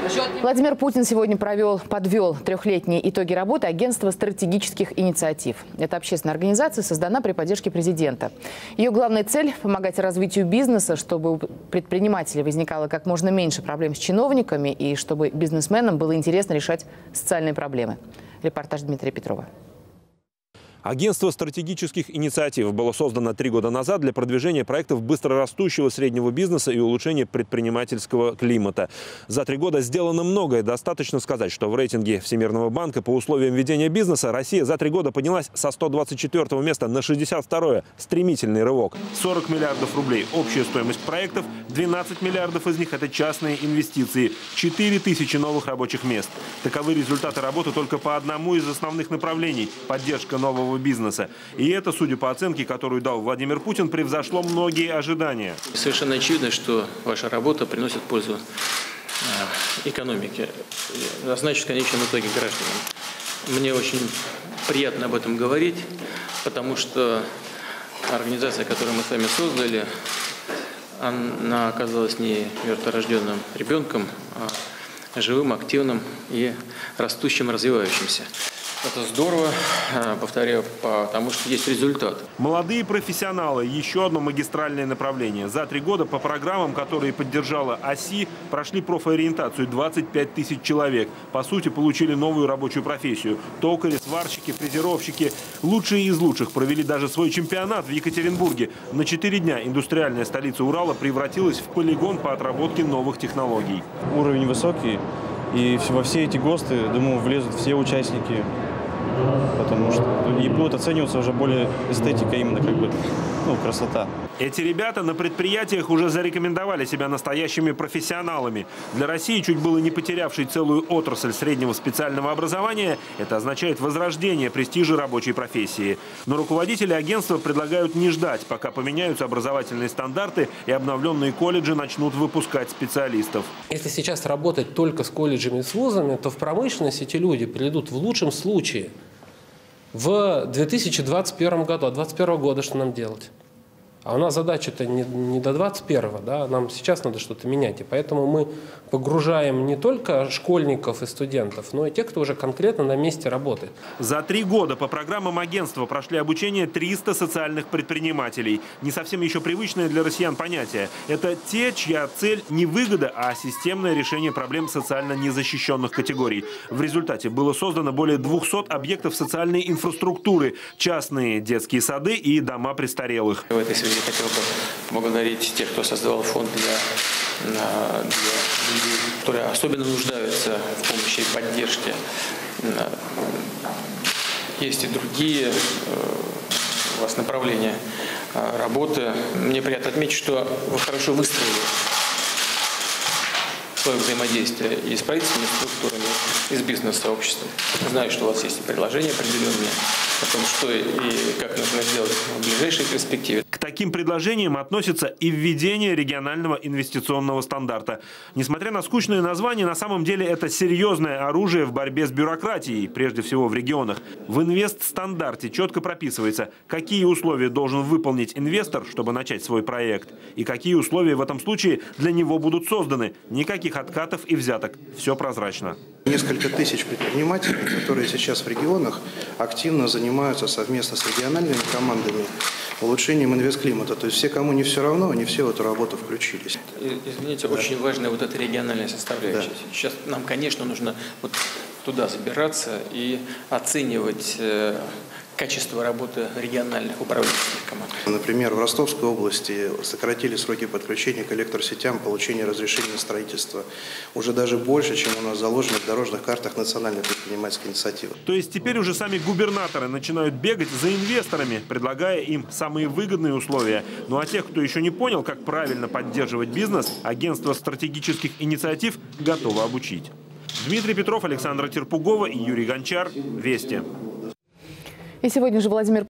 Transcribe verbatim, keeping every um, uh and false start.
Владимир Путин сегодня провел, подвел трехлетние итоги работы агентства стратегических инициатив. Эта общественная организация создана при поддержке президента. Ее главная цель – помогать развитию бизнеса, чтобы у предпринимателей возникало как можно меньше проблем с чиновниками и чтобы бизнесменам было интересно решать социальные проблемы. Репортаж Дмитрия Петрова. Агентство стратегических инициатив было создано три года назад для продвижения проектов быстрорастущего среднего бизнеса и улучшения предпринимательского климата. За три года сделано многое. Достаточно сказать, что в рейтинге Всемирного банка по условиям ведения бизнеса Россия за три года поднялась со сто двадцать четвёртого места на шестьдесят второе. Стремительный рывок. сорок миллиардов рублей общая стоимость проектов, двенадцать миллиардов из них – это частные инвестиции, четыре тысячи новых рабочих мест. Таковы результаты работы только по одному из основных направлений – поддержка нового бизнеса. И это, судя по оценке, которую дал Владимир Путин, превзошло многие ожидания. Совершенно очевидно, что ваша работа приносит пользу экономике, а значит, в конечном итоге гражданам. Мне очень приятно об этом говорить, потому что организация, которую мы с вами создали, она оказалась не мертворожденным ребенком, а живым, активным и растущим, развивающимся. Это здорово, повторяю, потому что есть результат. Молодые профессионалы – еще одно магистральное направление. За три года по программам, которые поддержала ОСИ, прошли профориентацию двадцать пять тысяч человек. По сути, получили новую рабочую профессию. Токари, сварщики, фрезеровщики. Лучшие из лучших провели даже свой чемпионат в Екатеринбурге. На четыре дня индустриальная столица Урала превратилась в полигон по отработке новых технологий. Уровень высокий. И во все эти ГОСТы, думаю, влезут все участники, потому что и будут оцениваться уже более эстетика, именно как бы, ну, красота. Эти ребята на предприятиях уже зарекомендовали себя настоящими профессионалами. Для России, чуть было не потерявшей целую отрасль среднего специального образования, это означает возрождение престижа рабочей профессии. Но руководители агентства предлагают не ждать, пока поменяются образовательные стандарты и обновленные колледжи начнут выпускать специалистов. Если сейчас работать только с колледжами и с вузами, то в промышленность эти люди придут в лучшем случае в две тысячи двадцать первом году. А двадцать первого года что нам делать? А у нас задача-то не, не до двадцать первого, да? Нам сейчас надо что-то менять. И поэтому мы погружаем не только школьников и студентов, но и тех, кто уже конкретно на месте работает. За три года по программам агентства прошли обучение триста социальных предпринимателей. Не совсем еще привычное для россиян понятие. Это те, чья цель не выгода, а системное решение проблем социально незащищенных категорий. В результате было создано более двухсот объектов социальной инфраструктуры, частные детские сады и дома престарелых. В этой связи хотел бы поблагодарить тех, кто создавал фонд для, для людей, которые особенно нуждаются в помощи и поддержке. Есть и другие у вас направления работы. Мне приятно отметить, что вы хорошо выстроили свое взаимодействие и с правительственными структурами, и с бизнес-сообществом. Знаю, что у вас есть предложения определенные о том, что и как нужно сделать в ближайшей перспективе. К таким предложениям относится и введение регионального инвестиционного стандарта. Несмотря на скучное название, на самом деле это серьезное оружие в борьбе с бюрократией, прежде всего в регионах. В инвестстандарте четко прописывается, какие условия должен выполнить инвестор, чтобы начать свой проект, и какие условия в этом случае для него будут созданы. Никаких откатов и взяток. Все прозрачно. Несколько тысяч предпринимателей, которые сейчас в регионах активно занимаются совместно с региональными командами улучшением инвестклимата. То есть все, кому не все равно, они все в эту работу включились. Извините, да. Очень важная вот эта региональная составляющая. Да. Сейчас нам, конечно, нужно вот туда забираться и оценивать э, качество работы региональных управленческих команд. Например, в Ростовской области сократили сроки подключения к электросетям, получения разрешения на строительство уже даже больше, чем у нас заложено в дорожных картах национальной предпринимательской инициативы. То есть теперь уже сами губернаторы начинают бегать за инвесторами, предлагая им самые выгодные условия. Ну а тех, кто еще не понял, как правильно поддерживать бизнес, агентство стратегических инициатив готово обучить. Дмитрий Петров, Александра Терпугова и Юрий Гончар. Вести. И сегодня же Владимир